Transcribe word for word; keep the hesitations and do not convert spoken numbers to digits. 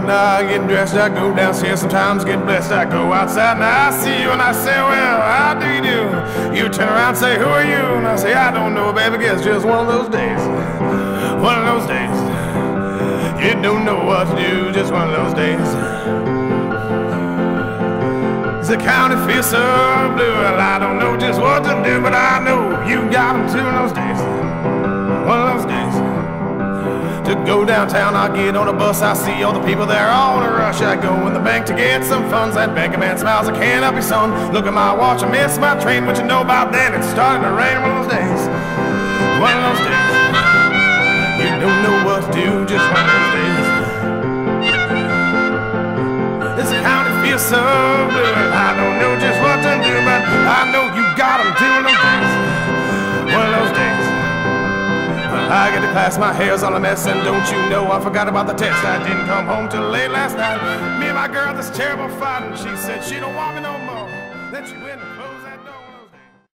now I get dressed, I go downstairs, sometimes get blessed. I go outside, now I see you and I say, well, how do you do? You turn around and say, who are you? And I say, I don't know, baby, guess just one of those days. One of those days. You don't know what to do, just one of those days. The county feels so blue, well, I don't know just what to do, but I know you got them too in those days. One of those days. To go downtown, I get on a bus, I see all the people there on a rush. I go in the bank to get some funds, that banker man smiles, I can't help you, son. Look at my watch, I missed my train, what you know about that? It started to rain one of those days. One of those days. You don't know what to do, just one of those days. This county feels so blue, I don't know just what to do, but I know you got them too in those days. One of those days. I get to class, my hair's all a mess, and don't you know I forgot about the test. I didn't come home till late last night. Me and my girl, this terrible fight, and she said she don't want me no more. Then she went.